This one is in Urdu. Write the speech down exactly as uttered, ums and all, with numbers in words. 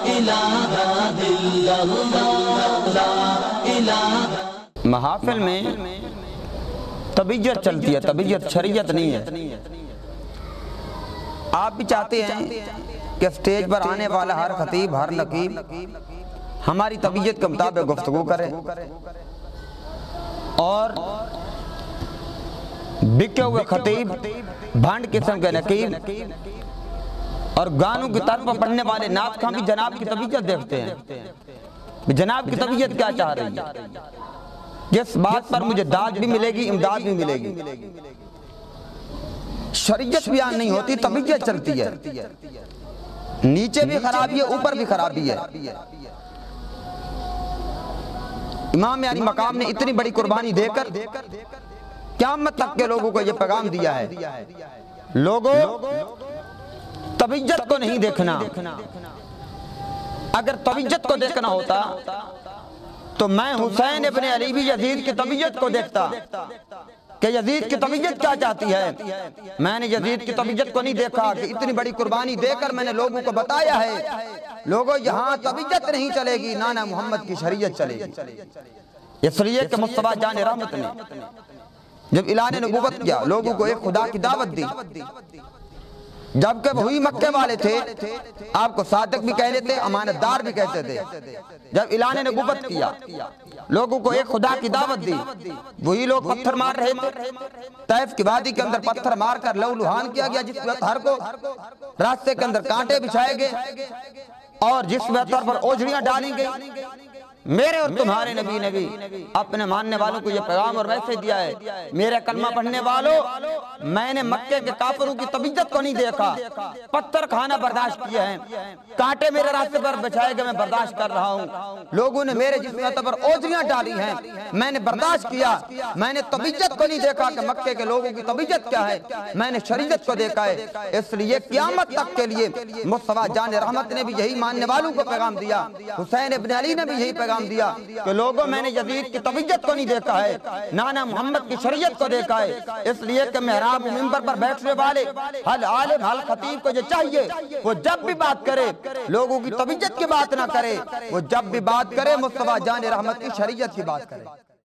الہ الا اللہ لا الہ۔ محافل میں طبیعت چلتی ہے، طبیعت شریعت نہیں ہے۔ آپ بھی چاہتے ہیں کہ سٹیج پر آنے والا ہر خطیب، ہر نقیب ہماری طبیعت کے مطابق گفتگو کرے اور بکے ہوئے خطیب، بھانڈ قسم کے نقیب اور گانوں کی طرف پڑھنے والے نعت خواں بھی جناب کی طبیعت دیکھتے ہیں، جناب کی طبیعت کیا چاہ رہی ہے، جس بات پر مجھے داد بھی ملے گی، امداد بھی ملے گی۔ شریعت بیان نہیں ہوتی، طبیعت چلتی ہے، نیچے بھی خرابی ہے، اوپر بھی خرابی ہے۔ امام علی مقام نے اتنی بڑی قربانی دے کر قیامت تک کے لوگوں کو یہ پیغام دیا ہے، لوگوں طبیعت کو نہیں دیکھنا، اگر طبیعت کو دیکھنا ہوتا تو میں حسین ابن علی بھی یزید کی طبیعت کو دیکھتا کہ یزید کی طبیعت کیا چاہتی ہے۔ میں نے یزید کی طبیعت کو نہیں دیکھا کہ اتنی بڑی قربانی دے کر میں نے لوگوں کو بتایا ہے، لوگوں یہاں طبیعت نہیں چلے گی، نانا محمد کی شریعت چلے گی۔ اس لیے کہ مصطفیٰ جان رحمت نے جب اعلان نبوت کیا، لوگوں کو ایک خدا کی دعوت دی، جبکہ وہی مکے والے تھے، آپ کو صادق بھی کہہ لیتے، امانت دار بھی کہتے تھے۔ جب اعلان نبوت کیا، لوگوں کو ایک خدا کی دعوت دی، وہی لوگ پتھر مار رہے تھے، طائف کی وادی کے اندر پتھر مار کر لہو لہان کیا گیا، جس وقت ہر کو راستے کے اندر کانٹے بچھائے گئے اور جس وقت پر اوجھڑیاں ڈالی گئی۔ میرے اور تمہارے نبی نے بھی اپنے ماننے والوں کو یہ پیغام اور میسج دیا ہے، میرے کلمہ پڑھنے والوں، میں نے مکے کے کافروں کی طبیعت کو نہیں دیکھا، پتھر کھانا برداشت کیا ہے، کانٹے میرے راستے پر بچھائے گئے، میں برداشت کر رہا ہوں، لوگوں نے میرے جسم پر اوجھریاں ڈالی ہیں، میں نے برداشت کیا، میں نے طبیعت کو نہیں دیکھا کہ مکے کے لوگوں کی طبیعت کیا ہے، میں نے شریعت کو دیکھا ہے۔ اس لیے قیامت تک کے لیے مصطفیٰ جان رحمت نے بھی یہی ماننے والوں کو پیغام دیا، حسین ابن علی نے بھی یہی پیغام دیا کہ لوگوں میں نے یزید کی طبیعت کو نہیں دیکھا ہے، نانا محمد کی شریعت کو دیکھا ہے۔ اس لیے کہ محراب منبر پر بیٹھنے والے ہر عالم ہر خطیب کو یہ چاہیے وہ جب بھی بات کرے لوگوں کی طبیعت کی بات نہ کرے، وہ جب بھی بات کرے مصطفیٰ جان رحمت کی شریعت کی بات کرے۔